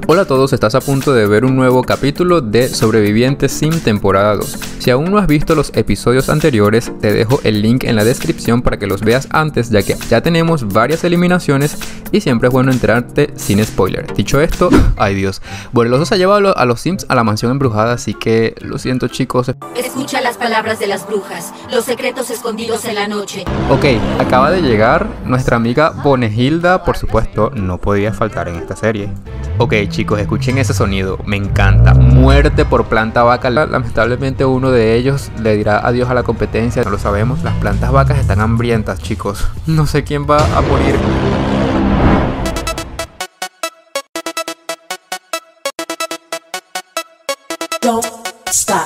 Hola a todos, estás a punto de ver un nuevo capítulo de Sobrevivientes Sim temporada 2. Si aún no has visto los episodios anteriores, te dejo el link en la descripción para que los veas antes, ya que ya tenemos varias eliminaciones y siempre es bueno enterarte sin spoiler. Dicho esto, ay Dios. Bueno, el oso se ha llevado a los Sims a la mansión embrujada, así que lo siento chicos. Escucha las palabras de las brujas, los secretos escondidos en la noche. Ok, acaba de llegar nuestra amiga Bonehilda, por supuesto, no podía faltar en esta serie. Ok chicos, escuchen ese sonido, me encanta. Muerte por planta vaca. Lamentablemente uno de ellos le dirá adiós a la competencia, no lo sabemos. Las plantas vacas están hambrientas chicos. No sé quién va a morir. Don't stop.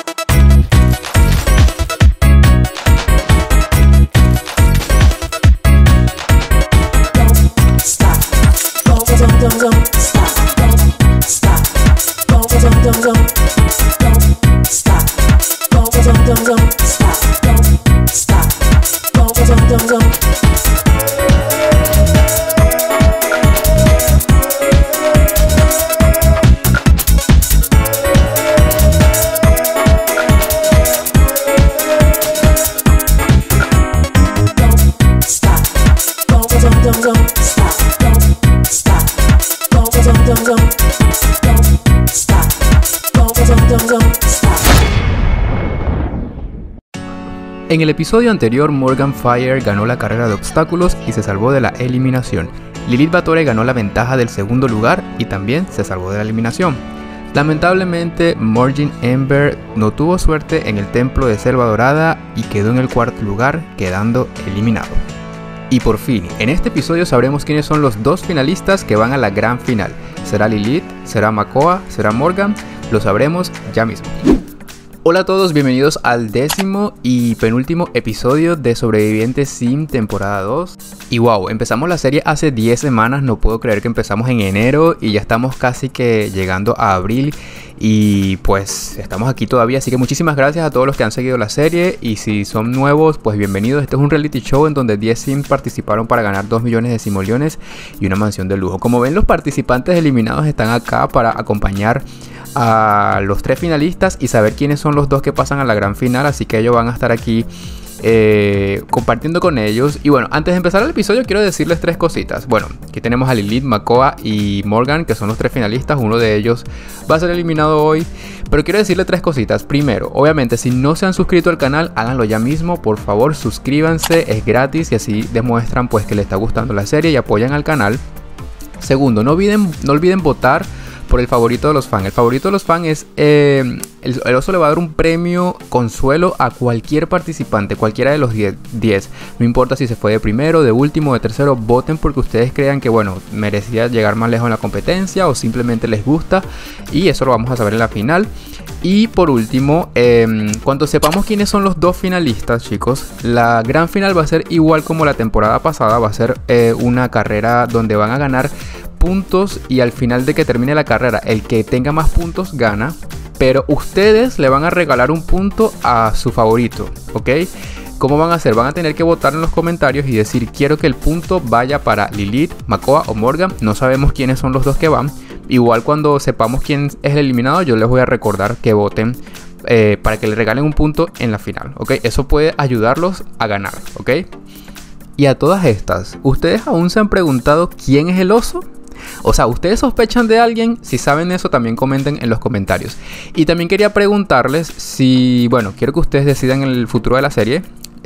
En el episodio anterior, Morgan Fire ganó la carrera de obstáculos y se salvó de la eliminación. Lilith Bathory ganó la ventaja del segundo lugar y también se salvó de la eliminación. Lamentablemente, Morgan Ember no tuvo suerte en el templo de Selva Dorada y quedó en el cuarto lugar, quedando eliminado. Y por fin, en este episodio sabremos quiénes son los dos finalistas que van a la gran final. ¿Será Lilith? ¿Será Makoa? ¿Será Morgan? Lo sabremos ya mismo. Hola a todos, bienvenidos al 10º y penúltimo episodio de Sobrevivientes Sim temporada 2. Y wow, empezamos la serie hace 10 semanas, no puedo creer que empezamos en enero y ya estamos casi que llegando a abril. Y pues estamos aquí todavía, así que muchísimas gracias a todos los que han seguido la serie. Y si son nuevos, pues bienvenidos. Este es un reality show en donde 10 Sims participaron para ganar 2 millones de simoleones y una mansión de lujo. Como ven, los participantes eliminados están acá para acompañar a los 3 finalistas y saber quiénes son los 2 que pasan a la gran final. Así que ellos van a estar aquí compartiendo con ellos. Y bueno, antes de empezar el episodio quiero decirles 3 cositas. Bueno, aquí tenemos a Lilith, Makoa y Morgan, que son los 3 finalistas. Uno de ellos va a ser eliminado hoy, pero quiero decirles 3 cositas. Primero, obviamente si no se han suscrito al canal, háganlo ya mismo, por favor suscríbanse, es gratis y así demuestran pues que les está gustando la serie y apoyan al canal. Segundo, no olviden votar por el favorito de los fans. El favorito de los fans es el oso le va a dar un premio consuelo a cualquier participante, cualquiera de los 10. No importa si se fue de primero, de último, de tercero, voten porque ustedes crean que bueno, merecía llegar más lejos en la competencia o simplemente les gusta, y eso lo vamos a saber en la final. Y por último, cuando sepamos quiénes son los 2 finalistas, chicos, la gran final va a ser igual como la temporada pasada. Va a ser una carrera donde van a ganar puntos y al final de que termine la carrera el que tenga más puntos gana, pero ustedes le van a regalar un punto a su favorito, ¿ok? ¿Cómo van a hacer? Van a tener que votar en los comentarios y decir quiero que el punto vaya para Lilith, Makoa o Morgan. No sabemos quiénes son los 2 que van. Igual cuando sepamos quién es el eliminado, yo les voy a recordar que voten para que le regalen un punto en la final, ¿ok? Eso puede ayudarlos a ganar, ¿ok? Y a todas estas, ¿ustedes aún se han preguntado quién es el oso? O sea, ¿ustedes sospechan de alguien? Si saben eso, también comenten en los comentarios. Y también quería preguntarles si, bueno, quiero que ustedes decidan el futuro de la serie.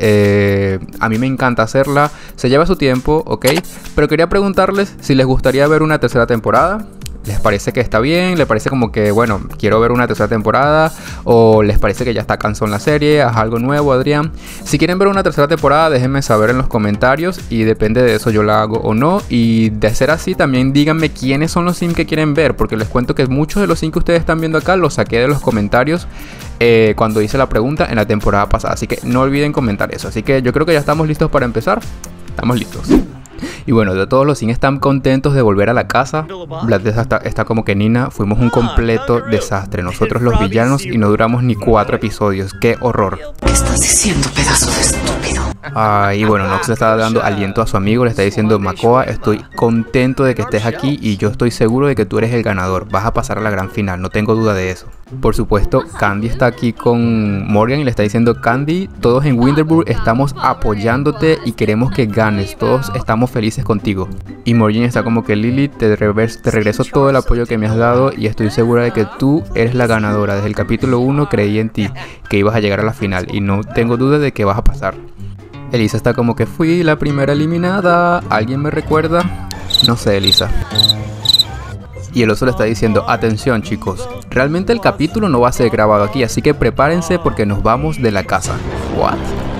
A mí me encanta hacerla, se lleva su tiempo, ¿ok? Pero quería preguntarles si les gustaría ver una tercera temporada. ¿Les parece que está bien? ¿Les parece como que, bueno, quiero ver una tercera temporada? ¿O les parece que ya está cansón la serie? ¿Haz algo nuevo, Adrián? Si quieren ver una tercera temporada, déjenme saber en los comentarios y depende de eso yo la hago o no. Y de ser así, también díganme quiénes son los Sims que quieren ver, porque les cuento que muchos de los Sims que ustedes están viendo acá los saqué de los comentarios cuando hice la pregunta en la temporada pasada. Así que no olviden comentar eso. Así que yo creo que ya estamos listos para empezar. Estamos listos. Y bueno, de todos los Sims están contentos de volver a la casa. Vlad está como que Nina, fuimos un completo desastre. Nosotros los villanos y no duramos ni 4 episodios. ¡Qué horror! ¿Qué estás diciendo, pedazo de estúpido? Y bueno, Nox le está dando aliento a su amigo, le está diciendo: Makoa, estoy contento de que estés aquí y yo estoy seguro de que tú eres el ganador, vas a pasar a la gran final, no tengo duda de eso. Por supuesto, Candy está aquí con Morgan y le está diciendo: Candy, todos en Winterburg estamos apoyándote y queremos que ganes, todos estamos felices contigo. Y Morgan está como que: Lily, te regreso todo el apoyo que me has dado y estoy segura de que tú eres la ganadora. Desde el capítulo 1 creí en ti, que ibas a llegar a la final y no tengo duda de que vas a pasar. Elisa está como que: fui la primera eliminada, ¿alguien me recuerda? No sé, Elisa. Y el oso le está diciendo: atención chicos, realmente el capítulo no va a ser grabado aquí, así que prepárense porque nos vamos de la casa. ¿What?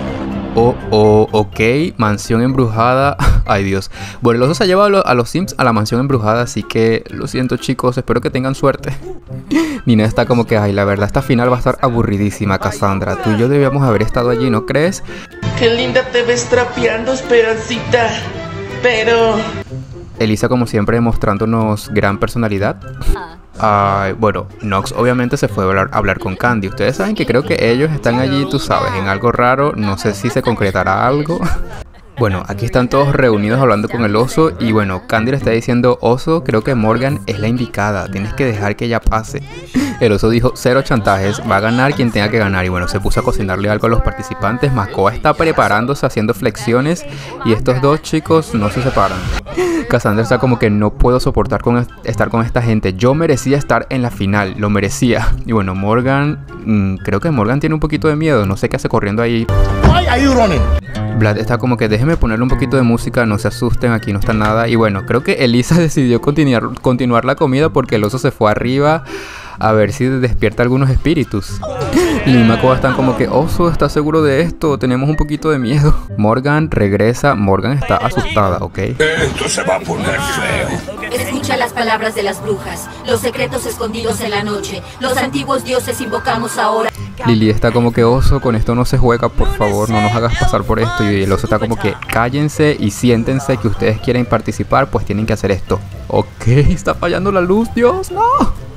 Ok, mansión embrujada. Ay Dios. Bueno, el oso se ha llevado a los Sims a la mansión embrujada, así que lo siento chicos, espero que tengan suerte. Nina está como que: ay, la verdad esta final va a estar aburridísima, Cassandra. Tú y yo debíamos haber estado allí, ¿no crees? Qué linda te ves trapeando, Esperancita. Pero... Elisa como siempre mostrándonos gran personalidad. Bueno, Nox obviamente se fue a hablar con Candy. Ustedes saben que creo que ellos están allí, tú sabes, en algo raro. No sé si se concretará algo. Bueno, aquí están todos reunidos hablando con el oso. Y bueno, Candy le está diciendo: oso, creo que Morgan es la indicada, tienes que dejar que ella pase. El oso dijo: cero chantajes, va a ganar quien tenga que ganar. Y bueno, se puso a cocinarle algo a los participantes. Makoa está preparándose, haciendo flexiones. Y estos dos chicos no se separan. Cassandra está como que: no puedo soportar estar con esta gente, yo merecía estar en la final, lo merecía. Y bueno, Morgan, creo que Morgan tiene un poquito de miedo, no sé qué hace corriendo ahí. Vlad está como que: déjeme ponerle un poquito de música, no se asusten, aquí no está nada. Y bueno, creo que Elisa decidió continuar la comida porque el oso se fue arriba a ver si despierta algunos espíritus. Y Makoa están como que: oso, ¿estás seguro de esto? Tenemos un poquito de miedo. Morgan regresa, Morgan está asustada, ¿ok? Esto se va a poner feo. Escucha las palabras de las brujas, los secretos escondidos en la noche, los antiguos dioses invocamos ahora. Lily está como que: oso, con esto no se juega, por favor, no nos hagas pasar por esto. Y el oso está como que: cállense y siéntense, que ustedes quieren participar, pues tienen que hacer esto. Ok, está fallando la luz, Dios, no.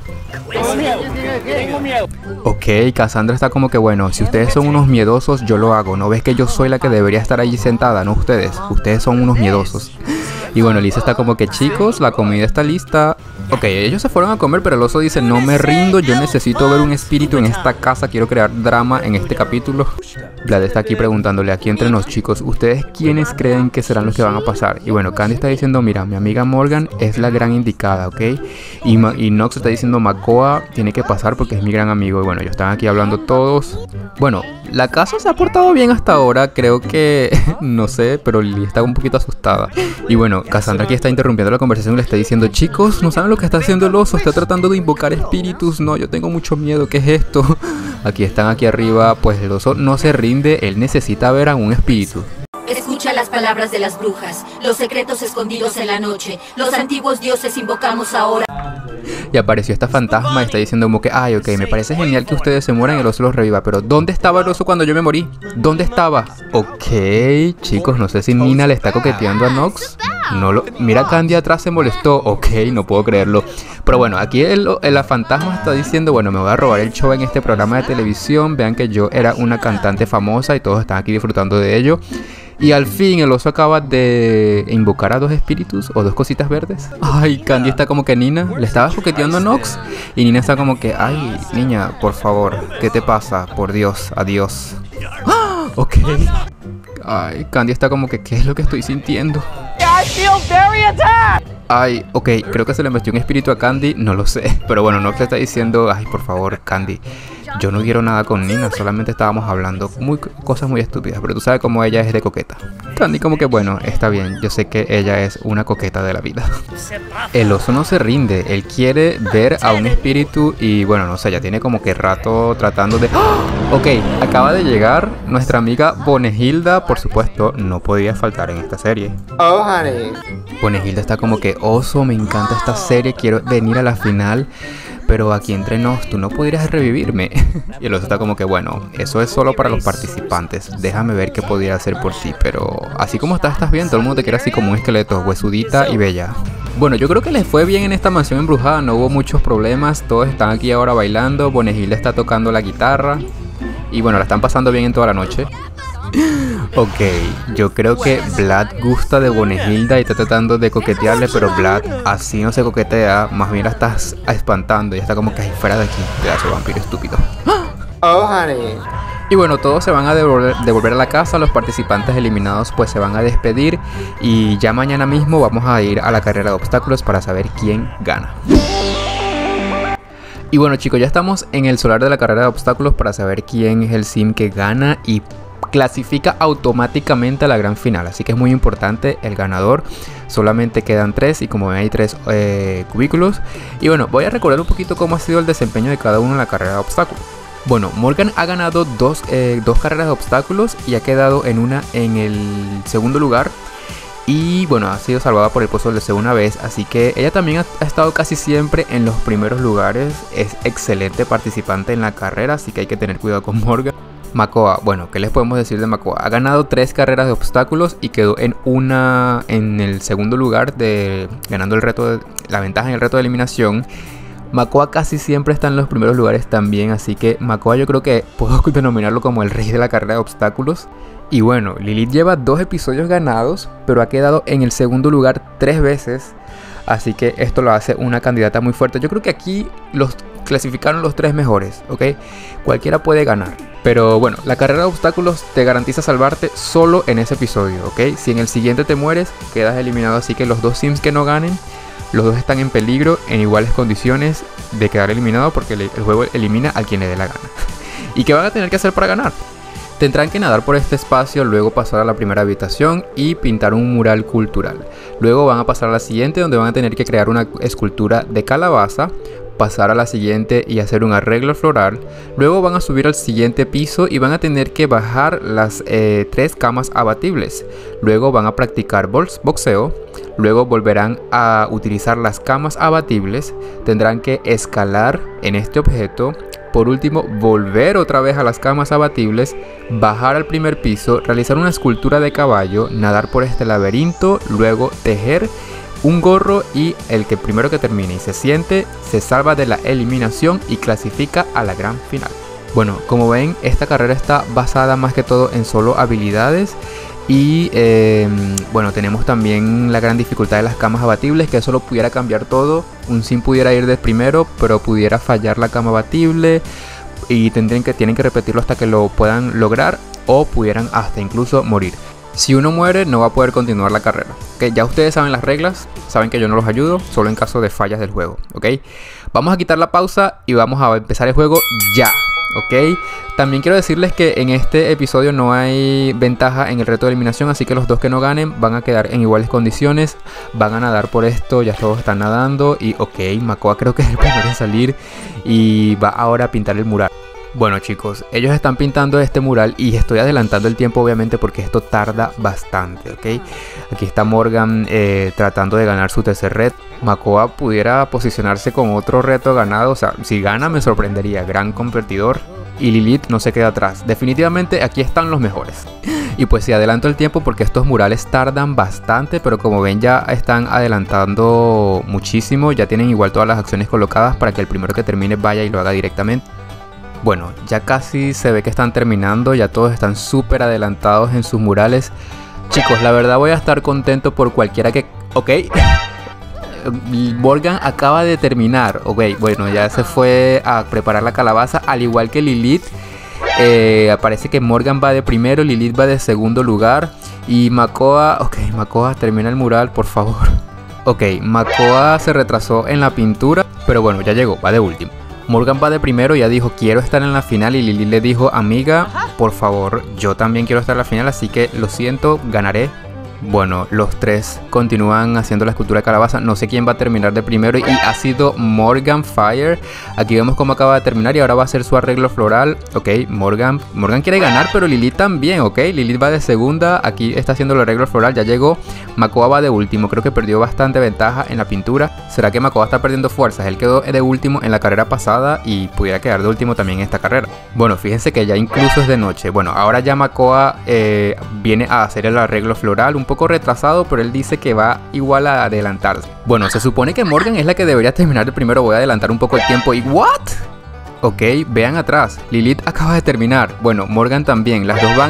Ok, Cassandra está como que: bueno, si ustedes son unos miedosos, yo lo hago. ¿No ves que yo soy la que debería estar allí sentada, no ustedes? Ustedes son unos miedosos. Y bueno, Lisa está como que: chicos, la comida está lista. Ok, ellos se fueron a comer, pero el oso dice: no me rindo, yo necesito ver un espíritu en esta casa, quiero crear drama en este capítulo. Vlad está aquí preguntándole aquí entre los chicos: ¿ustedes quiénes creen que serán los que van a pasar? Y bueno, Candy está diciendo: mira, mi amiga Morgan es la gran indicada, ¿ok? Y Nox está diciendo: Makoa tiene que pasar porque es mi gran amigo. Y bueno, ellos están aquí hablando todos. Bueno, la casa se ha portado bien hasta ahora, creo que... no sé, pero Lily está un poquito asustada. Y bueno, Cassandra aquí está interrumpiendo la conversación y le está diciendo: chicos, ¿no saben lo que está haciendo el oso? Está tratando de invocar espíritus. No, yo tengo mucho miedo, ¿qué es esto? Aquí están, aquí arriba, pues el oso no se rinde, él necesita ver a un espíritu. Escucha las palabras de las brujas, los secretos escondidos en la noche, los antiguos dioses invocamos ahora. Y apareció esta fantasma y está diciendo como que: ay, ok, me parece genial que ustedes se mueran y el oso los reviva, pero ¿dónde estaba el oso cuando yo me morí? ¿Dónde estaba? Ok, chicos, no sé si Nina le está coqueteando a Nox. Mira, Candy atrás se molestó. Ok, no puedo creerlo. Pero bueno, aquí la fantasma está diciendo: bueno, me voy a robar el show en este programa de televisión. Vean que yo era una cantante famosa y todos están aquí disfrutando de ello. Y al fin el oso acaba de invocar a dos espíritus o dos cositas verdes. Ay, Candy está como que: Nina, le estabas coqueteando a Nox. Y Nina está como que: ay, niña, por favor, ¿qué te pasa? Por Dios, adiós. ¡Ah! Ok. Ay, Candy está como que: ¿qué es lo que estoy sintiendo? Ay, ok, creo que se le metió un espíritu a Candy, no lo sé. Pero bueno, Nox le está diciendo: ay, por favor, Candy, yo no quiero nada con Nina, solamente estábamos hablando cosas muy estúpidas, pero tú sabes cómo ella es de coqueta. Candy como que: bueno, está bien, yo sé que ella es una coqueta de la vida. El oso no se rinde, él quiere ver a un espíritu y bueno, no sé, ya tiene como que rato tratando de... ¡Oh! Ok, acaba de llegar nuestra amiga Bonehilda, por supuesto, no podía faltar en esta serie. Oh, honey. Bonehilda está como que: oso, me encanta esta serie, quiero venir a la final, pero aquí entre nos, tú no pudieras revivirme. Y el oso está como que: bueno, eso es solo para los participantes, déjame ver qué podría hacer por ti, pero así como estás bien, todo el mundo te quiere así como un esqueleto, huesudita y bella. Bueno, yo creo que les fue bien en esta mansión embrujada, no hubo muchos problemas, todos están aquí ahora bailando, Bonehilda está tocando la guitarra y bueno, la están pasando bien en toda la noche. Ok, yo creo que Vlad gusta de Bonegilda y está tratando de coquetearle, pero Vlad así no se coquetea, más bien la estás espantando y está como que ahí fuera de aquí, pedazo de vampiro estúpido. Oh, honey. Y bueno, todos se van a devolver a la casa, los participantes eliminados pues se van a despedir y ya mañana mismo vamos a ir a la carrera de obstáculos para saber quién gana. Y bueno chicos, ya estamos en el solar de la carrera de obstáculos para saber quién es el sim que gana y clasifica automáticamente a la gran final, así que es muy importante el ganador. Solamente quedan 3 y como ven hay 3 cubículos. Y bueno, voy a recordar un poquito cómo ha sido el desempeño de cada uno en la carrera de obstáculos. Bueno, Morgan ha ganado dos carreras de obstáculos y ha quedado en el segundo lugar. Y bueno, ha sido salvada por el pozo del deseo una vez. Así que ella también ha estado casi siempre en los primeros lugares. Es excelente participante en la carrera, así que hay que tener cuidado con Morgan. Makoa, bueno, ¿qué les podemos decir de Makoa? Ha ganado 3 carreras de obstáculos y quedó en el segundo lugar, ganando la ventaja en el reto de eliminación. Makoa casi siempre está en los primeros lugares también, así que Makoa yo creo que puedo denominarlo como el rey de la carrera de obstáculos. Y bueno, Lilith lleva 2 episodios ganados, pero ha quedado en el segundo lugar 3 veces. Así que esto lo hace una candidata muy fuerte. Yo creo que aquí los clasificaron los 3 mejores, ¿ok? Cualquiera puede ganar. Pero bueno, la carrera de obstáculos te garantiza salvarte solo en ese episodio, ¿ok? Si en el siguiente te mueres, quedas eliminado. Así que los 2 sims que no ganen, los 2 están en peligro en iguales condiciones de quedar eliminado porque el juego elimina a quien le dé la gana. ¿Y qué van a tener que hacer para ganar? Tendrán que nadar por este espacio, luego pasar a la primera habitación y pintar un mural cultural. Luego van a pasar a la siguiente donde van a tener que crear una escultura de calabaza, pasar a la siguiente y hacer un arreglo floral. Luego van a subir al siguiente piso y van a tener que bajar las 3 camas abatibles. Luego van a practicar boxeo. Luego volverán a utilizar las camas abatibles. Tendrán que escalar en este objeto. Por último, volver otra vez a las camas abatibles, bajar al primer piso, realizar una escultura de caballo, nadar por este laberinto, luego tejer un gorro y el que primero que termine y se siente, se salva de la eliminación y clasifica a la gran final. Bueno, como ven, esta carrera está basada más que todo en solo habilidades. Y bueno, tenemos también la gran dificultad de las camas abatibles, que eso lo pudiera cambiar todo. Un sim pudiera ir de primero, pero pudiera fallar la cama abatible y tienen que repetirlo hasta que lo puedan lograr, o pudieran hasta incluso morir. Si uno muere, no va a poder continuar la carrera. ¿Okay? Ya ustedes saben las reglas, saben que yo no los ayudo, solo en caso de fallas del juego. ¿Ok? Vamos a quitar la pausa y vamos a empezar el juego ya. Ok, también quiero decirles que en este episodio no hay ventaja en el reto de eliminación, así que los 2 que no ganen van a quedar en iguales condiciones. Van a nadar por esto, ya todos están nadando. Y ok, Makoa creo que es el primero en salir y va ahora a pintar el mural. Bueno chicos, ellos están pintando este mural y estoy adelantando el tiempo obviamente porque esto tarda bastante, ¿ok? Aquí está Morgan tratando de ganar su tercer reto. Makoa pudiera posicionarse con otro reto ganado, o sea, si gana me sorprendería, gran competidor. Y Lilith no se queda atrás, definitivamente aquí están los mejores. Y pues sí, adelanto el tiempo porque estos murales tardan bastante, pero como ven ya están adelantando muchísimo, ya tienen igual todas las acciones colocadas para que el primero que termine vaya y lo haga directamente. Bueno, ya casi se ve que están terminando, ya todos están súper adelantados en sus murales. Chicos, la verdad voy a estar contento por cualquiera que... Ok, Morgan acaba de terminar. Ok, bueno, ya se fue a preparar la calabaza, al igual que Lilith. Parece que Morgan va de primero, Lilith va de segundo lugar. Y Makoa... Ok, Makoa, termina el mural, por favor. Ok, Makoa se retrasó en la pintura, pero bueno, ya llegó, va de último. Morgan va de primero, ya dijo quiero estar en la final y Lilith le dijo amiga, por favor, yo también quiero estar en la final, así que lo siento, ganaré. Bueno, los 3 continúan haciendo la escultura de calabaza. No sé quién va a terminar de primero y ha sido Morgan Fire. Aquí vemos cómo acaba de terminar y ahora va a hacer su arreglo floral. Ok, Morgan quiere ganar, pero Lilith también, ok. Lilith va de segunda, aquí está haciendo el arreglo floral, ya llegó. Makoa va de último, creo que perdió bastante ventaja en la pintura. ¿Será que Makoa está perdiendo fuerzas? Él quedó de último en la carrera pasada y pudiera quedar de último también en esta carrera. Bueno, fíjense que ya incluso es de noche. Bueno, ahora ya Makoa viene a hacer el arreglo floral, un poco retrasado, pero él dice que va igual a adelantarse. Bueno, se supone que Morgan es la que debería terminar de primero. Voy a adelantar un poco el tiempo y ¿what? Ok, vean atrás, Lilith acaba de terminar. Bueno, Morgan también, las dos van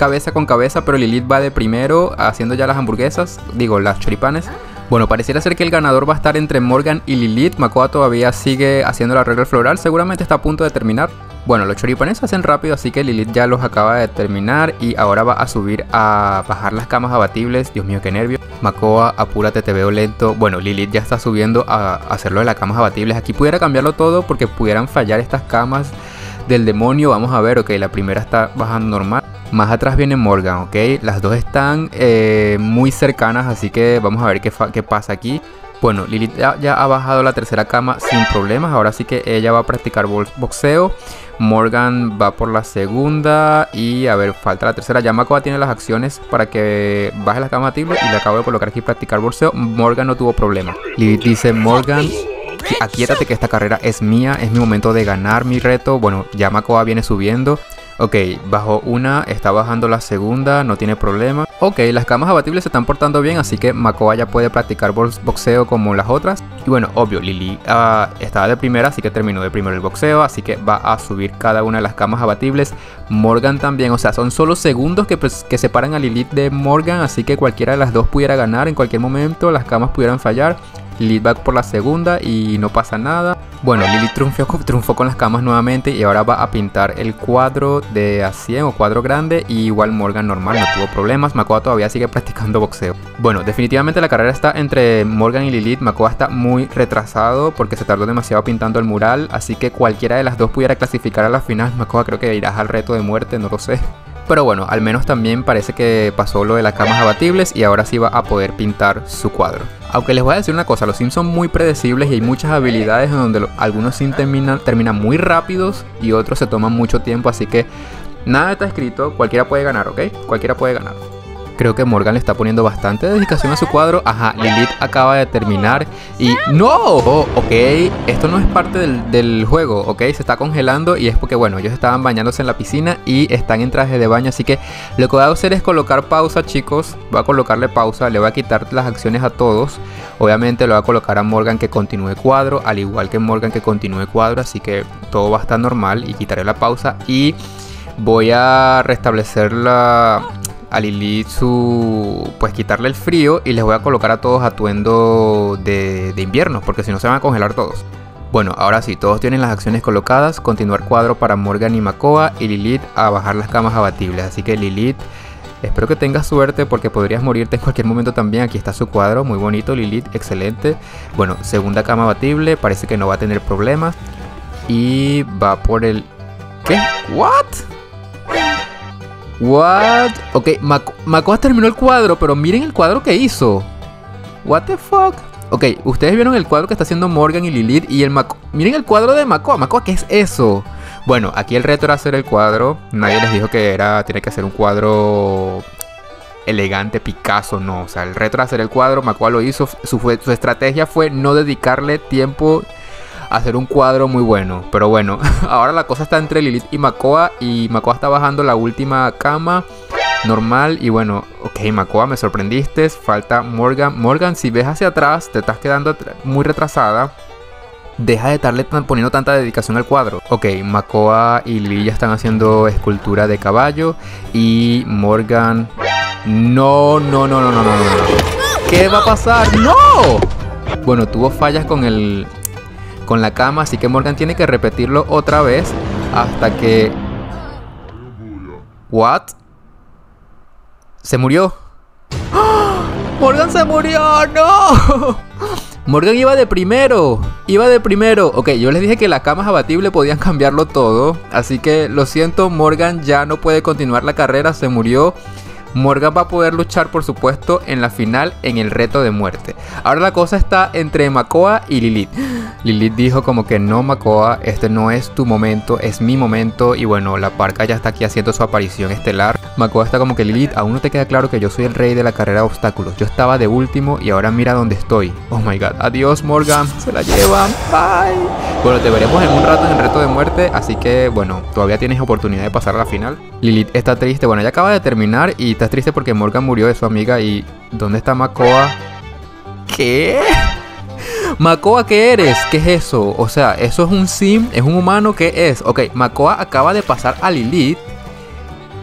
cabeza con cabeza, pero Lilith va de primero haciendo ya las hamburguesas, digo, las choripanes. Bueno, pareciera ser que el ganador va a estar entre Morgan y Lilith. Makoa todavía sigue haciendo la regla floral, seguramente está a punto de terminar. Bueno, los choripanes se hacen rápido, así que Lilith ya los acaba de terminar y ahora va a subir a bajar las camas abatibles. Dios mío, qué nervio. Makoa, apúrate, te veo lento. Bueno, Lilith ya está subiendo a hacerlo de las camas abatibles. Aquí pudiera cambiarlo todo porque pudieran fallar estas camas del demonio. Vamos a ver, ok, la primera está bajando normal. Más atrás viene Morgan, ok. Las dos están muy cercanas, así que vamos a ver qué pasa aquí. Bueno, Lilith ya ha bajado la tercera cama sin problemas. Ahora sí que ella va a practicar boxeo. Morgan va por la segunda. Y a ver, falta la tercera. Ya Makoa tiene las acciones para que baje la cama abatible. Y le acabo de colocar aquí practicar boxeo. Morgan no tuvo problema. Lilith dice, Morgan, aquíétate que esta carrera es mía. Es mi momento de ganar mi reto. Bueno, ya Makoa viene subiendo. Ok, bajó una, está bajando la segunda, no tiene problema. Ok, las camas abatibles se están portando bien, así que Makoa ya puede practicar boxeo como las otras. Y bueno, obvio, Lily estaba de primera, así que terminó de primero el boxeo, así que va a subir cada una de las camas abatibles. Morgan también, o sea, son solo segundos que separan a Lilith de Morgan, así que cualquiera de las dos pudiera ganar en cualquier momento, las camas pudieran fallar. Lilith va por la segunda y no pasa nada. Bueno, Lilith triunfó con las camas nuevamente y ahora va a pintar el cuadro de a 100 o cuadro grande. Y igual Morgan normal, no tuvo problemas. Makoa todavía sigue practicando boxeo. Bueno, definitivamente la carrera está entre Morgan y Lilith. Makoa está muy retrasado porque se tardó demasiado pintando el mural. Así que cualquiera de las dos pudiera clasificar a la final. Makoa creo que irá al reto de muerte, no lo sé. Pero bueno, al menos también parece que pasó lo de las camas abatibles y ahora sí va a poder pintar su cuadro. Aunque les voy a decir una cosa, los Sims son muy predecibles y hay muchas habilidades en donde algunos Sims terminan muy rápidos y otros se toman mucho tiempo, así que nada está escrito, cualquiera puede ganar, ¿ok? Cualquiera puede ganar. Creo que Morgan le está poniendo bastante dedicación a su cuadro. Ajá, Lilith acaba de terminar y ¡no! Oh, ok, esto no es parte del juego, ok, se está congelando y es porque, bueno, ellos estaban bañándose en la piscina y están en traje de baño, así que lo que voy a hacer es colocar pausa, chicos. Voy a colocarle pausa, le voy a quitar las acciones a todos. Obviamente le voy a colocar a Morgan que continúe cuadro, al igual que Morgan que continúe cuadro, así que todo va a estar normal y quitaré la pausa y voy a restablecer a Lilith pues quitarle el frío y les voy a colocar a todos atuendo de invierno porque si no se van a congelar todos. Bueno, ahora sí, todos tienen las acciones colocadas, continuar cuadro para Morgan y Makoa y Lilith a bajar las camas abatibles, así que Lilith, espero que tengas suerte porque podrías morirte en cualquier momento también. Aquí está su cuadro, muy bonito Lilith, excelente. Bueno, segunda cama abatible, parece que no va a tener problemas y va por el... ¿Qué? ¿What? What? Ok, Makoa terminó el cuadro, pero miren el cuadro que hizo. What the fuck? Ok, ustedes vieron el cuadro que está haciendo Morgan y Lilith y miren el cuadro de Makoa. Makoa, ¿qué es eso? Bueno, aquí el reto era hacer el cuadro. Nadie les dijo que tiene que hacer un cuadro elegante, Picasso, no. O sea, el reto era hacer el cuadro, Makoa lo hizo. Su estrategia fue no dedicarle tiempo a hacer un cuadro muy bueno. Pero bueno, ahora la cosa está entre Lilith y Makoa está bajando la última cama normal. Y bueno, ok, Makoa, me sorprendiste. Falta Morgan. Morgan, si ves hacia atrás, te estás quedando muy retrasada. Deja de estarle poniendo tanta dedicación al cuadro. Ok, Makoa y Lilith ya están haciendo escultura de caballo. Y Morgan... No. ¿Qué va a pasar? ¡No! Bueno, tuvo fallas con la cama, así que Morgan tiene que repetirlo otra vez hasta que... ¿What? ¿Se murió? ¡Oh! ¡Morgan se murió! ¡No! Morgan iba de primero. Ok, yo les dije que las camas abatibles podían cambiarlo todo, así que lo siento, Morgan ya no puede continuar la carrera, se murió. Morgan va a poder luchar, por supuesto, en la final en el reto de muerte. Ahora la cosa está entre Makoa y Lilith. Lilith dijo como que no, Makoa, este no es tu momento, es mi momento. Y bueno, la parca ya está aquí haciendo su aparición estelar. Makoa está como que Lilith, aún no te queda claro que yo soy el rey de la carrera de obstáculos. Yo estaba de último y ahora mira dónde estoy. Oh my god, adiós Morgan, se la llevan, bye. Bueno, te veremos en un rato en el reto de muerte, así que bueno, todavía tienes oportunidad de pasar a la final. Lilith está triste, bueno, ella acaba de terminar y está triste porque Morgan murió de su amiga. ¿Y dónde está Makoa? ¿Qué? Makoa, ¿qué eres? ¿Qué es eso? O sea, ¿eso es un sim? ¿Es un humano? ¿Qué es? Ok, Makoa acaba de pasar a Lilith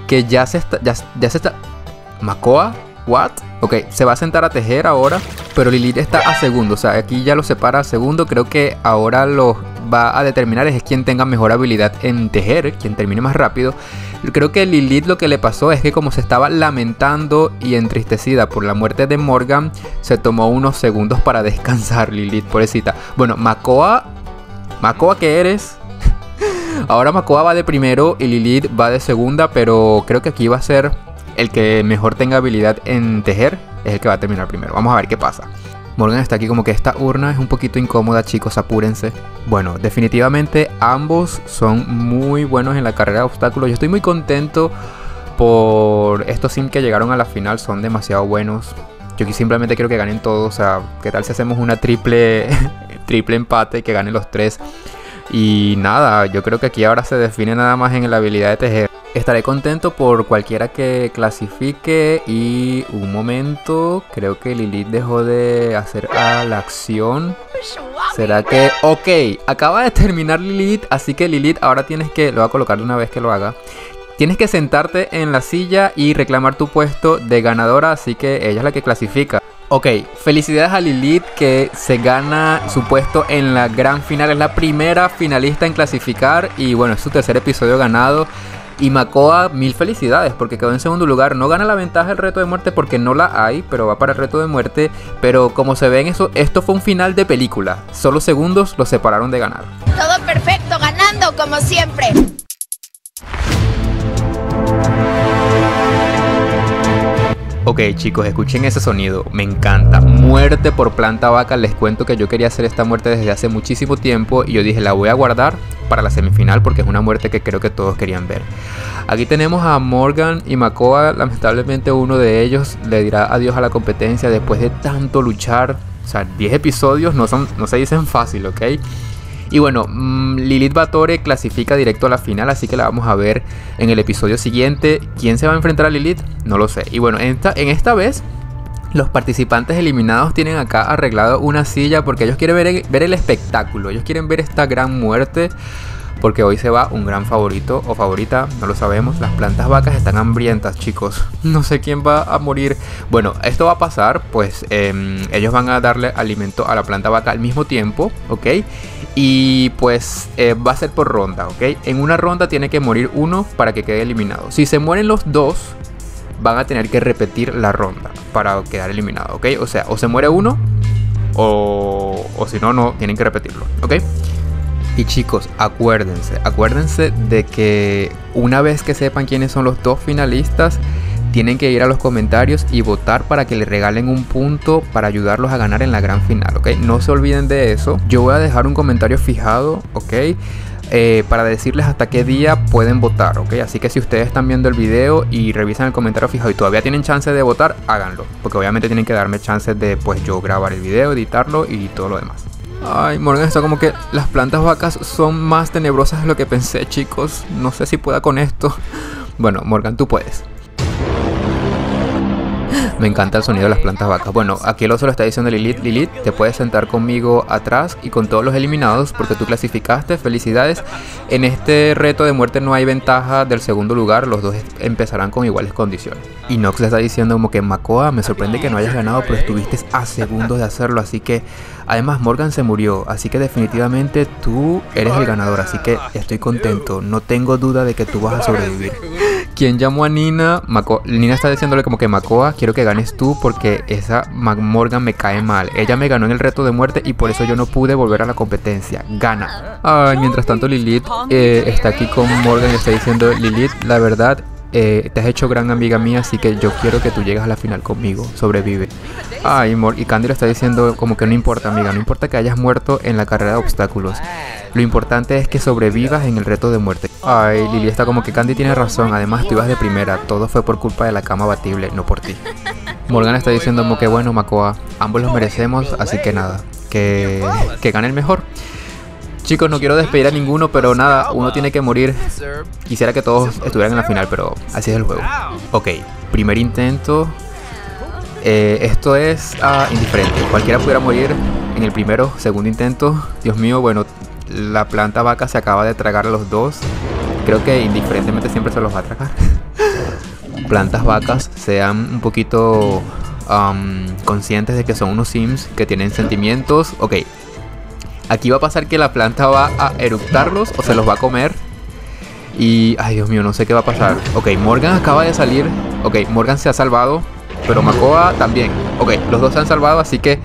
que ya se está... ¿Makoa? ¿What? Ok, se va a sentar a tejer ahora, pero Lilith está a segundo, o sea, aquí ya lo separa a segundo. Creo que ahora lo va a determinar es quien tenga mejor habilidad en tejer, quien termine más rápido. Creo que Lilith lo que le pasó es que como se estaba lamentando y entristecida por la muerte de Morgan, se tomó unos segundos para descansar. Lilith, pobrecita. Bueno, Makoa, ¿qué eres? Ahora Makoa va de primero y Lilith va de segunda, pero creo que aquí va a ser el que mejor tenga habilidad en tejer, es el que va a terminar primero. Vamos a ver qué pasa. Morgan está aquí como que esta urna es un poquito incómoda, chicos, apúrense. Bueno, definitivamente ambos son muy buenos en la carrera de obstáculos. Yo estoy muy contento por estos sims que llegaron a la final, son demasiado buenos. Yo simplemente quiero que ganen todos, o sea, ¿qué tal si hacemos una triple empate, que ganen los tres? Y nada, yo creo que aquí ahora se define nada más en la habilidad de tejer. Estaré contento por cualquiera que clasifique. Y un momento, creo que Lilith dejó de hacer la acción. ¿Será que...? Ok, acaba de terminar Lilith, así que Lilith ahora tienes que... Lo voy a colocar de una vez que lo haga. Tienes que sentarte en la silla y reclamar tu puesto de ganadora, así que ella es la que clasifica. Ok, felicidades a Lilith que se gana su puesto en la gran final. Es la primera finalista en clasificar y bueno, es su tercer episodio ganado. Y Makoa, mil felicidades porque quedó en segundo lugar. No gana la ventaja del reto de muerte porque no la hay, pero va para el reto de muerte. Pero como se ven, esto fue un final de película. Solo segundos los separaron de ganar. Todo perfecto, ganando como siempre. Ok chicos, escuchen ese sonido, me encanta. Muerte por planta vaca. Les cuento que yo quería hacer esta muerte desde hace muchísimo tiempo y yo dije la voy a guardar para la semifinal porque es una muerte que creo que todos querían ver. Aquí tenemos a Morgan y Makoa. Lamentablemente uno de ellos le dirá adiós a la competencia después de tanto luchar. O sea, 10 episodios no se dicen fácil, ¿ok? Y bueno, Lilith Vatore clasifica directo a la final, así que la vamos a ver en el episodio siguiente. ¿Quién se va a enfrentar a Lilith? No lo sé. Y bueno, en esta vez los participantes eliminados tienen acá arreglado una silla porque ellos quieren ver el espectáculo. Ellos quieren ver esta gran muerte porque hoy se va un gran favorito o favorita, no lo sabemos. Las plantas vacas están hambrientas, chicos. No sé quién va a morir. Bueno, esto va a pasar, pues ellos van a darle alimento a la planta vaca al mismo tiempo, ¿ok? Y pues va a ser por ronda, ¿ok? En una ronda tiene que morir uno para que quede eliminado. Si se mueren los dos, van a tener que repetir la ronda para quedar eliminado, ¿ok? O sea, o se muere uno o si no, no tienen que repetirlo, ¿ok? Y chicos, acuérdense de que una vez que sepan quiénes son los dos finalistas, tienen que ir a los comentarios y votar para que le regalen un punto para ayudarlos a ganar en la gran final, ¿ok? No se olviden de eso. Yo voy a dejar un comentario fijado, ¿ok? Para decirles hasta qué día pueden votar, ¿ok? Así que si ustedes están viendo el video y revisan el comentario fijado y todavía tienen chance de votar, háganlo. Porque obviamente tienen que darme chances de pues yo grabar el video, editarlo y todo lo demás. Ay, Morgan está como que las plantas vacas son más tenebrosas de lo que pensé, chicos. No sé si pueda con esto. Bueno, Morgan, tú puedes. Me encanta el sonido de las plantas vacas. Bueno, aquí el oso lo está diciendo Lilith. Lilith, te puedes sentar conmigo atrás y con todos los eliminados porque tú clasificaste. Felicidades. En este reto de muerte no hay ventaja del segundo lugar. Los dos empezarán con iguales condiciones. Y Nox le está diciendo como que Makoa, me sorprende que no hayas ganado, pero estuviste a segundos de hacerlo. Así que, además Morgan se murió. Así que definitivamente tú eres el ganador. Así que estoy contento. No tengo duda de que tú vas a sobrevivir. ¿Quién llamó a Nina? Nina está diciéndole como que Makoa, quiero que ganes tú porque esa Morgan me cae mal. Ella me ganó en el reto de muerte y por eso yo no pude volver a la competencia. Gana. Ay, mientras tanto Lilith está aquí con Morgan y está diciendo, Lilith, la verdad, te has hecho gran amiga mía, así que yo quiero que tú llegues a la final conmigo. Sobrevive. Ay, y Candy le está diciendo como que no importa, amiga, no importa que hayas muerto en la carrera de obstáculos. Lo importante es que sobrevivas en el reto de muerte. Ay, Lily está como que Candy tiene razón. Además, tú ibas de primera. Todo fue por culpa de la cama batible, no por ti. Morgan está diciendo como que bueno, Makoa, ambos los merecemos, así que nada, que gane el mejor. Chicos, no quiero despedir a ninguno, pero nada, uno tiene que morir. Quisiera que todos estuvieran en la final, pero así es el juego. Ok, primer intento. Esto es indiferente. Cualquiera pudiera morir en el primero, segundo intento. Dios mío, bueno, la planta vaca se acaba de tragar a los dos. Creo que indiferentemente siempre se los va a tragar. plantas vacas sean un poquito conscientes de que son unos sims que tienen sentimientos. Ok, aquí va a pasar que la planta va a eructarlos o se los va a comer. Y, ay Dios mío, no sé qué va a pasar. Ok, Morgan acaba de salir. Ok, Morgan se ha salvado, pero Makoa también. Ok, los dos se han salvado, así que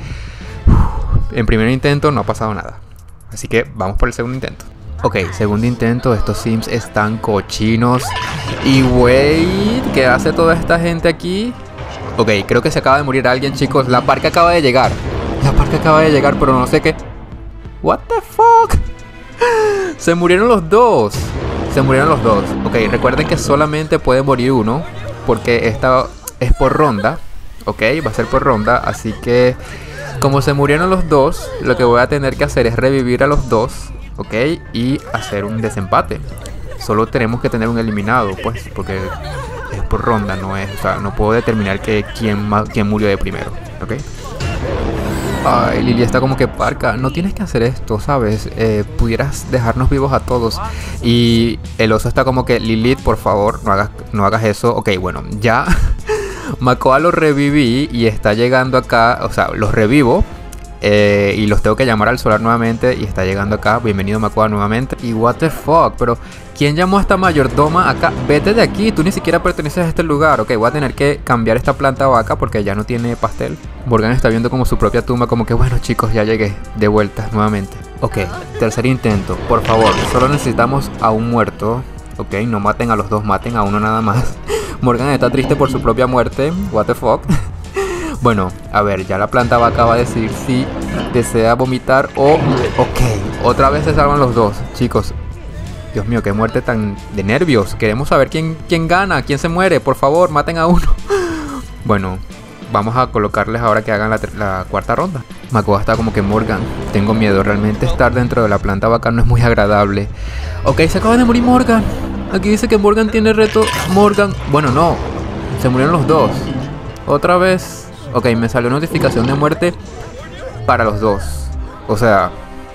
en primer intento no ha pasado nada. Así que vamos por el segundo intento. Ok, segundo intento. Estos sims están cochinos. Y wait, ¿qué hace toda esta gente aquí? Ok, creo que se acaba de morir alguien, chicos. La parca acaba de llegar. La parca acaba de llegar, pero no sé qué. What the fuck. Se murieron los dos. Se murieron los dos. Ok, recuerden que solamente puede morir uno, porque esta es por ronda. Ok, va a ser por ronda. Así que como se murieron los dos, lo que voy a tener que hacer es revivir a los dos. Ok, y hacer un desempate. Solo tenemos que tener un eliminado, pues, porque es por ronda, no es, o sea, no puedo determinar quién murió de primero. Ok. Ay, Lily está como que parca. No tienes que hacer esto, ¿sabes? Pudieras dejarnos vivos a todos. Y el oso está como que, Lilith, por favor, no hagas eso. Ok, bueno, ya Makoa lo reviví y está llegando acá. O sea, los revivo y los tengo que llamar al solar nuevamente. Y está llegando acá. Bienvenido, Makoa, nuevamente. Y what the fuck, pero ¿quién llamó a esta mayordoma acá? Vete de aquí, tú ni siquiera perteneces a este lugar. Ok, voy a tener que cambiar esta planta vaca porque ya no tiene pastel. Morgan está viendo como su propia tumba, como que bueno chicos, ya llegué de vuelta nuevamente. Ok, tercer intento, por favor, solo necesitamos a un muerto. Ok, no maten a los dos, maten a uno nada más. Morgan está triste por su propia muerte, what the fuck. Bueno, a ver, ya la planta vaca va a decir si desea vomitar o... Ok, otra vez se salvan los dos, chicos. Dios mío, qué muerte tan de nervios. Queremos saber quién gana, quién se muere. Por favor, maten a uno. Bueno, vamos a colocarles ahora que hagan la cuarta ronda. Makoa está como que, Morgan, tengo miedo. Realmente estar dentro de la planta vaca no es muy agradable. Ok, se acaba de morir Morgan. Aquí dice que Morgan tiene reto. Morgan, bueno, no, se murieron los dos. Otra vez. Ok, me salió notificación de muerte para los dos. O sea...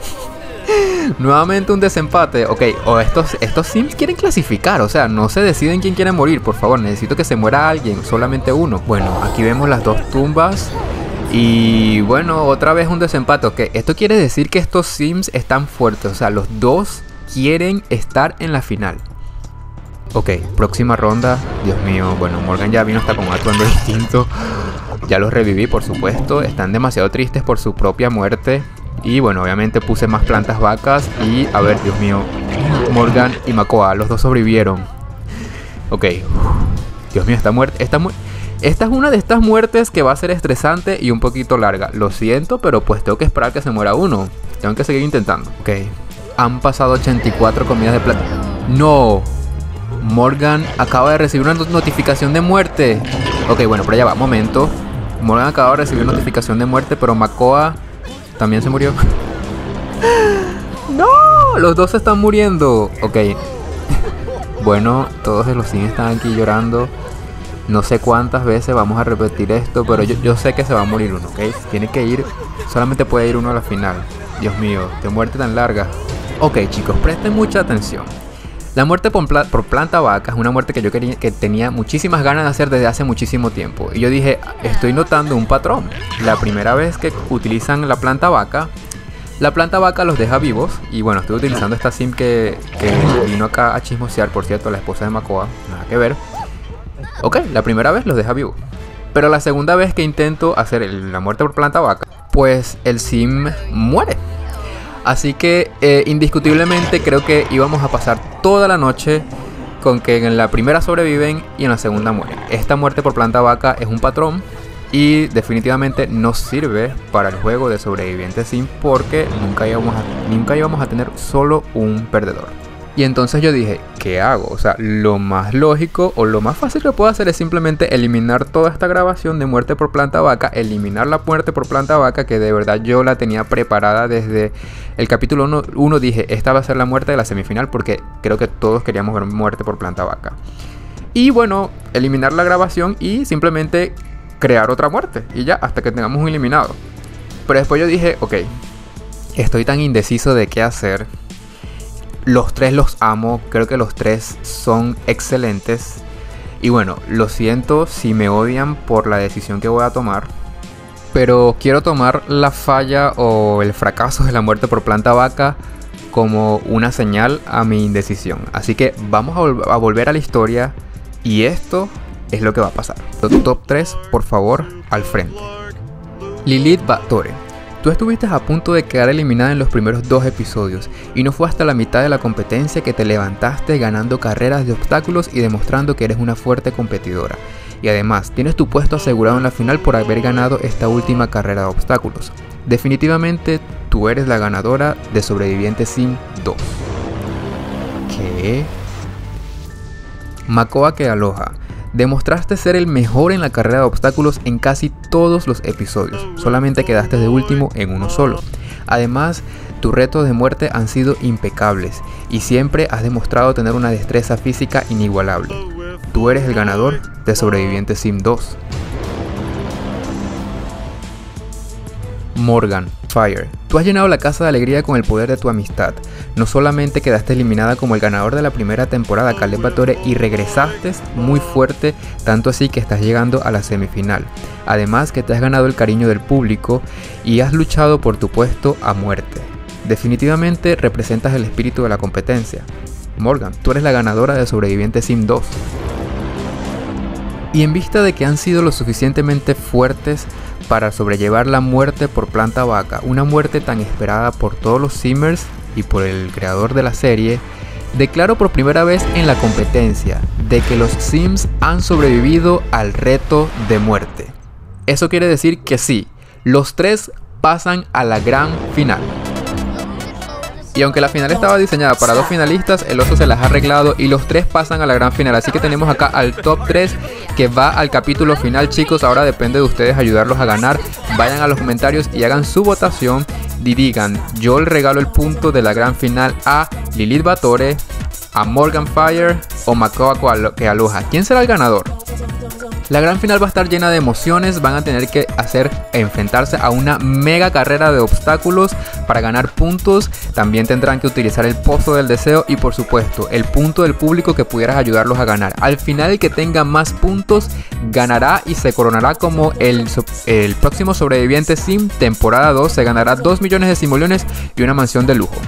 Nuevamente un desempate. Ok, o estos sims quieren clasificar. O sea, no se deciden quién quiere morir. Por favor, necesito que se muera alguien. Solamente uno. Bueno, aquí vemos las dos tumbas. Y bueno, otra vez un desempate. Ok, esto quiere decir que estos sims están fuertes. O sea, los dos quieren estar en la final. Ok, próxima ronda. Dios mío, bueno, Morgan ya vino hasta con atuendo distinto. Ya los reviví, por supuesto. Están demasiado tristes por su propia muerte. Y bueno, obviamente puse más plantas vacas. Y a ver, Dios mío, Morgan y Makoa, los dos sobrevivieron. Ok, Dios mío, esta muerte, esta es una de estas muertes que va a ser estresante y un poquito larga. Lo siento, pero pues tengo que esperar que se muera uno. Tengo que seguir intentando. Ok, han pasado 84 comidas de plata. No, Morgan acaba de recibir una notificación de muerte. Ok, bueno, pero ya va, momento. Morgan acaba de recibir una notificación de muerte, pero Makoa también se murió. ¡No! Los dos se están muriendo. Ok. Bueno, todos los sims están aquí llorando. No sé cuántas veces vamos a repetir esto, pero yo sé que se va a morir uno, ¿ok? Tiene que ir, solamente puede ir uno a la final. Dios mío, qué muerte tan larga. Ok, chicos, presten mucha atención. La muerte por planta vaca es una muerte que tenía muchísimas ganas de hacer desde hace muchísimo tiempo. Y yo dije, estoy notando un patrón. La primera vez que utilizan la planta vaca los deja vivos. Y bueno, estoy utilizando esta sim que vino acá a chismosear, por cierto, la esposa de Makoa. Nada que ver. Ok, la primera vez los deja vivos. Pero la segunda vez que intento hacer la muerte por planta vaca, pues el sim muere. Así que indiscutiblemente creo que íbamos a pasar toda la noche con que en la primera sobreviven y en la segunda mueren. Esta muerte por planta vaca es un patrón y definitivamente no sirve para el juego de sobreviviente sim, porque nunca íbamos a tener solo un perdedor. Y entonces yo dije, ¿qué hago? O sea, lo más lógico o lo más fácil que puedo hacer es simplemente eliminar toda esta grabación de muerte por planta vaca. Eliminar la muerte por planta vaca, que de verdad yo la tenía preparada desde el capítulo 1. Dije, esta va a ser la muerte de la semifinal, porque creo que todos queríamos ver muerte por planta vaca. Y bueno, eliminar la grabación y simplemente crear otra muerte. Y ya, hasta que tengamos un eliminado. Pero después yo dije, ok, estoy tan indeciso de qué hacer. Los tres los amo, creo que los tres son excelentes. Y bueno, lo siento si me odian por la decisión que voy a tomar, pero quiero tomar la falla o el fracaso de la muerte por planta vaca como una señal a mi indecisión. Así que vamos a volver a la historia y esto es lo que va a pasar. Los top 3, por favor, al frente. Lilith Vatore. Tú estuviste a punto de quedar eliminada en los primeros 2 episodios y no fue hasta la mitad de la competencia que te levantaste ganando carreras de obstáculos y demostrando que eres una fuerte competidora. Y además, tienes tu puesto asegurado en la final por haber ganado esta última carrera de obstáculos. Definitivamente, tú eres la ganadora de Sobreviviente Sim 2. ¿Qué? Makoa Kealoha. Demostraste ser el mejor en la carrera de obstáculos en casi todos los episodios, solamente quedaste de último en uno solo. Además, tus retos de muerte han sido impecables y siempre has demostrado tener una destreza física inigualable. Tú eres el ganador de Sobreviviente Sim 2. Morgan Fire. Tú has llenado la casa de alegría con el poder de tu amistad. No solamente quedaste eliminada como el ganador de la primera temporada, Caleb Vatore, y regresaste muy fuerte, tanto así que estás llegando a la semifinal. Además que te has ganado el cariño del público y has luchado por tu puesto a muerte. Definitivamente representas el espíritu de la competencia. Morgan, tú eres la ganadora de Sobreviviente Sim 2. Y en vista de que han sido lo suficientemente fuertes para sobrellevar la muerte por planta vaca, una muerte tan esperada por todos los simmers y por el creador de la serie, declaro por primera vez en la competencia de que los Sims han sobrevivido al reto de muerte. Eso quiere decir que sí, los 3 pasan a la gran final. Y aunque la final estaba diseñada para 2 finalistas, el oso se las ha arreglado y los 3 pasan a la gran final. Así que tenemos acá al top 3 que va al capítulo final, chicos. Ahora depende de ustedes ayudarlos a ganar. Vayan a los comentarios y hagan su votación y digan: yo le regalo el punto de la gran final a Lilith Vatore, a Morgan Fire o Makoa Kealoha. ¿Quién será el ganador? La gran final va a estar llena de emociones, van a tener que enfrentarse a una mega carrera de obstáculos para ganar puntos. También tendrán que utilizar el pozo del deseo y por supuesto el punto del público que pudieras ayudarlos a ganar. Al final el que tenga más puntos ganará y se coronará como el próximo Sobreviviente Sim temporada 2. Se ganará 2 millones de simoleones y una mansión de lujo.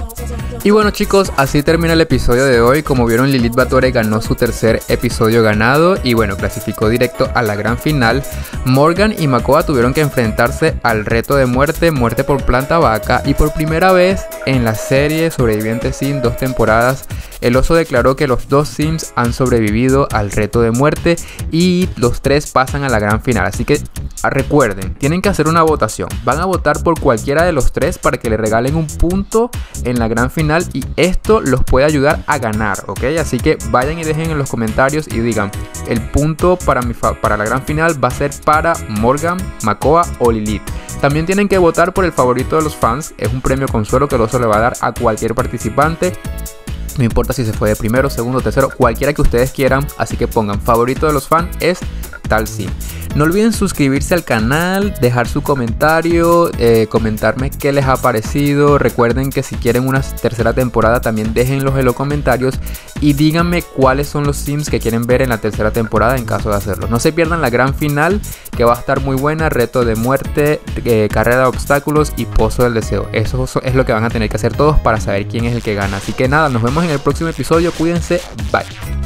Y bueno, chicos, así termina el episodio de hoy. Como vieron, Lilith Vatore ganó su tercer episodio ganado y bueno, clasificó directo a la gran final. Morgan y Makoa tuvieron que enfrentarse al reto de muerte por planta vaca, y por primera vez en la serie Sobreviviente Sim 2 temporadas, el oso declaró que los 2 Sims han sobrevivido al reto de muerte y los 3 pasan a la gran final. Así que recuerden, tienen que hacer una votación. Van a votar por cualquiera de los 3 para que le regalen un punto en la gran final y esto los puede ayudar a ganar, ¿ok? Así que vayan y dejen en los comentarios y digan: el punto para la gran final va a ser para Morgan, Makoa o Lilith. También tienen que votar por el favorito de los fans. Es un premio consuelo que el oso le va a dar a cualquier participante. No importa si se fue de primero, segundo, tercero, cualquiera que ustedes quieran. Así que pongan favorito de los fans es tal sim. No olviden suscribirse al canal, dejar su comentario, comentarme qué les ha parecido. Recuerden que si quieren una tercera temporada también déjenlos en los comentarios y díganme cuáles son los sims que quieren ver en la tercera temporada en caso de hacerlo. No se pierdan la gran final, que va a estar muy buena: reto de muerte, carrera de obstáculos y pozo del deseo. Eso es lo que van a tener que hacer todos para saber quién es el que gana. Así que nada, nos vemos en el próximo episodio. Cuídense, bye.